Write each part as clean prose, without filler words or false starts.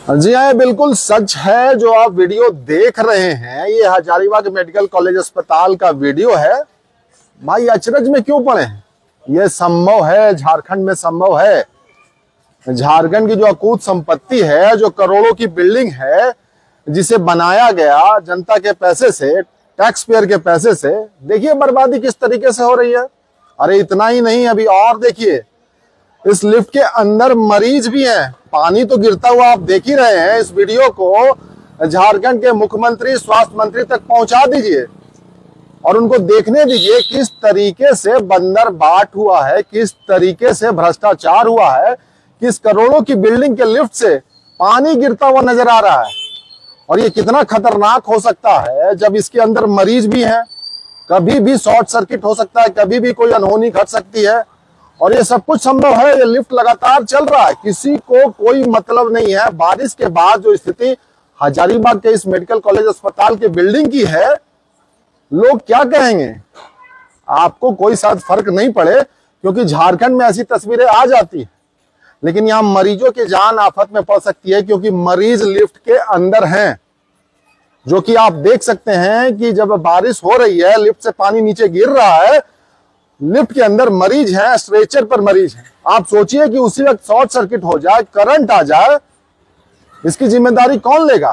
जी हाँ, बिल्कुल सच है। जो आप वीडियो देख रहे हैं ये हजारीबाग मेडिकल कॉलेज अस्पताल का वीडियो है। भाई अचरज में क्यों पड़े हैं? ये संभव है, झारखंड में संभव है। झारखंड की जो अकूत संपत्ति है, जो करोड़ों की बिल्डिंग है, जिसे बनाया गया जनता के पैसे से, टैक्स पेयर के पैसे से, देखिए बर्बादी किस तरीके से हो रही है। अरे इतना ही नहीं, अभी और देखिए, इस लिफ्ट के अंदर मरीज भी हैं। पानी तो गिरता हुआ आप देख ही रहे हैं। इस वीडियो को झारखंड के मुख्यमंत्री, स्वास्थ्य मंत्री तक पहुंचा दीजिए और उनको देखने दीजिए किस तरीके से बंदर बाट हुआ है, किस तरीके से भ्रष्टाचार हुआ है, किस करोड़ों की बिल्डिंग के लिफ्ट से पानी गिरता हुआ नजर आ रहा है। और ये कितना खतरनाक हो सकता है जब इसके अंदर मरीज भी हैं। कभी भी शॉर्ट सर्किट हो सकता है, कभी भी कोई अनहोनी घट सकती है और ये सब कुछ संभव है। ये लिफ्ट लगातार चल रहा है, किसी को कोई मतलब नहीं है। बारिश के बाद जो स्थिति हजारीबाग के इस मेडिकल कॉलेज अस्पताल की बिल्डिंग की है, लोग क्या कहेंगे? आपको कोई शायद फर्क नहीं पड़े क्योंकि झारखंड में ऐसी तस्वीरें आ जाती है, लेकिन यहाँ मरीजों की जान आफत में पड़ सकती है क्योंकि मरीज लिफ्ट के अंदर हैं। जो कि आप देख सकते हैं कि जब बारिश हो रही है, लिफ्ट से पानी नीचे गिर रहा है, लिफ्ट के अंदर मरीज हैं, स्ट्रेचर पर मरीज हैं। आप सोचिए कि उसी वक्त शॉर्ट सर्किट हो जाए, करंट आ जाए, इसकी जिम्मेदारी कौन लेगा?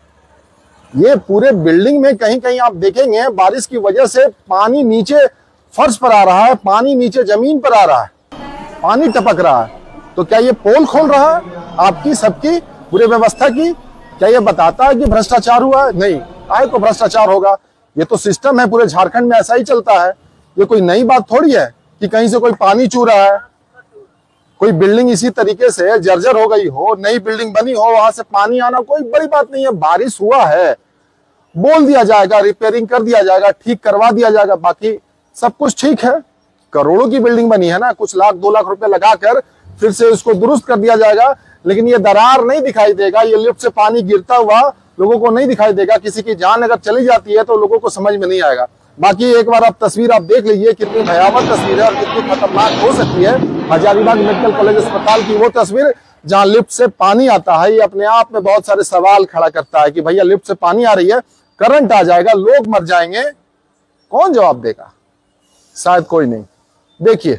ये पूरे बिल्डिंग में कहीं कहीं आप देखेंगे बारिश की वजह से पानी नीचे फर्श पर आ रहा है, पानी नीचे जमीन पर आ रहा है, पानी टपक रहा है। तो क्या ये पोल खोल रहा है आपकी सबकी पूरे व्यवस्था की? क्या ये बताता है कि भ्रष्टाचार हुआ है? नहीं, आए को भ्रष्टाचार होगा। ये तो सिस्टम है, पूरे झारखंड में ऐसा ही चलता है। ये कोई नई बात थोड़ी है कि कहीं से कोई पानी चू रहा है, कोई बिल्डिंग इसी तरीके से जर्जर हो गई हो, नई बिल्डिंग बनी हो, वहां से पानी आना कोई बड़ी बात नहीं है। बारिश हुआ है, बोल दिया जाएगा, रिपेयरिंग कर दिया जाएगा, ठीक करवा दिया जाएगा, बाकी सब कुछ ठीक है। करोड़ों की बिल्डिंग बनी है ना, कुछ लाख 2 लाख रुपए लगाकर फिर से उसको दुरुस्त कर दिया जाएगा। लेकिन ये दरार नहीं दिखाई देगा, ये लिफ्ट से पानी गिरता हुआ लोगों को नहीं दिखाई देगा। किसी की जान अगर चली जाती है तो लोगों को समझ में नहीं आएगा। बाकी एक बार आप तस्वीर आप देख लीजिए, कितनी भयावह तस्वीर है और कितनी खतरनाक हो सकती है। हजारीबाग मेडिकल कॉलेज अस्पताल की वो तस्वीर जहां लिफ्ट से पानी आता है। ये अपने आप में बहुत सारे सवाल खड़ा करता है कि भैया लिफ्ट से पानी आ रही है, करंट आ जाएगा, लोग मर जाएंगे, कौन जवाब देगा? शायद कोई नहीं। देखिए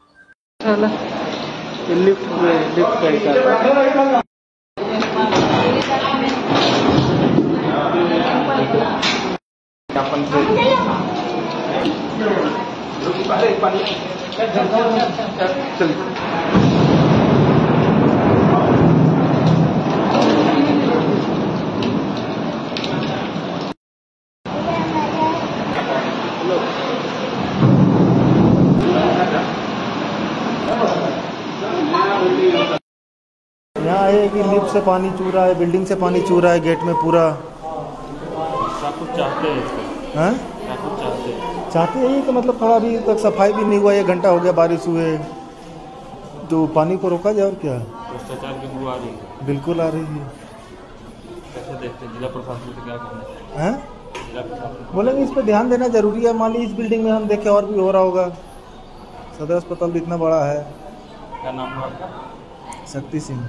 यहाँ है कि लिफ्ट से पानी चू रहा है, बिल्डिंग से पानी चू रहा है, गेट में पूरा। क्या कुछ चाहते हैं इसको? हैं? क्या कुछ चाहते हैं कि मतलब थोड़ा अभी तक सफाई भी नहीं हुआ, 1 घंटा हो गया बारिश हुए, तो पानी को रोका जाए। और क्या भ्रष्टाचार की बू आ रही है? बिल्कुल आ रही है। कैसे देखते हैं जिला प्रशासन से क्या करना है? हैं? जिला प्रशासन बोलेंगे इस पर ध्यान देना जरूरी है। मान ली इस बिल्डिंग में हम देखें और भी हो रहा होगा, सदर अस्पताल भी इतना बड़ा है। क्या नाम है आपका? Shakti Singh.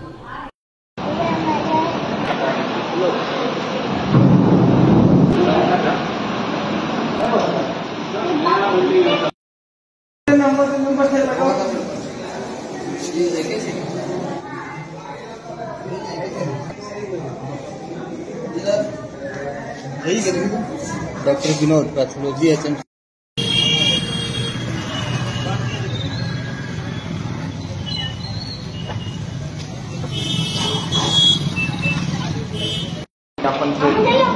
Doctor Vinod, pathology HM।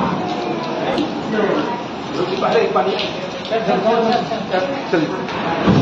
पानी